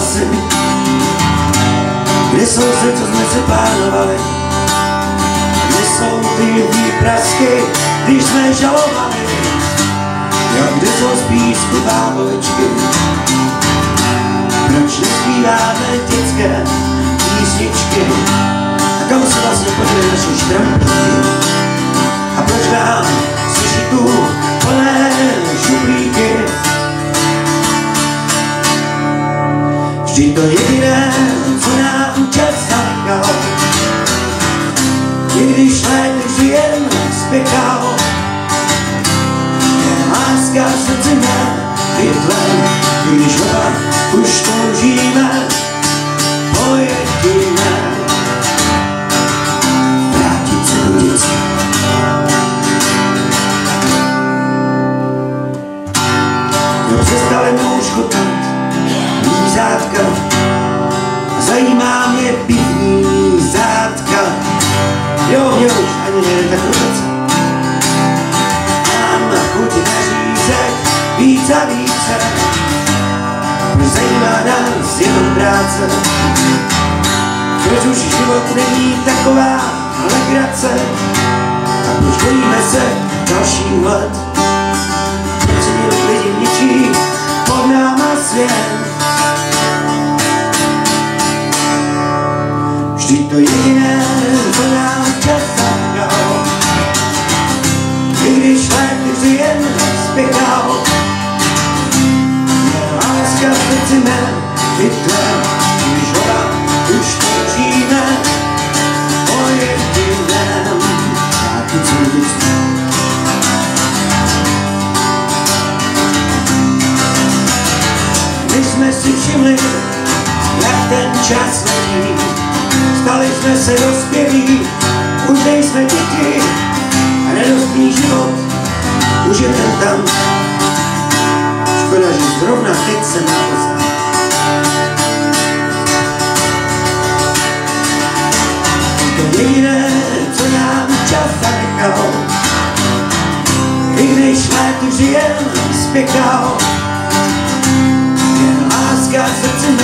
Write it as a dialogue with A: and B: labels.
A: hlasy, kde jsou se, co jsme si plánovali, kde jsou ty výprasky, když jsme žalovali, jo, kde jsou z písku bábovičky, proč nespíváme dětské písničky a kam se vlastně podívají naše štramplíky a proč nám slyší tu plné šuplíky. Vždyť to jediné, co nám čas zanechal, i když léto jen spěchal, je láska v srdci mé větlem, i když oba už toužíme po jediné. Vrátit se do dětství. Jo, přestali mnou šchotat zátka, zajímá mě pivní zátka. Jo, mě už ani nejde tak rotace. Mám na chuti na řízek víc a více. Proč zajímá nás jenom práce? Proč už život není taková legrace? A proč bojíme se dalších let? Proč se měli lidi ničí pod náma svět? Vždyť to jediné, co nám čas zanechal, i když léto jen spěchal, je láska v srdci mé větlem, když oba už toužíme po jediném. Vrátit se do dětství. My jsme si všimli, jak ten čas letí, stali jsme se dospělí, už nejsme děti a nedostný život už je ten tam. Škoda, že zrovna teď se má poznat. To jediné, co nám čas zanechal, i když léto jen spěchal, jen láska v srdci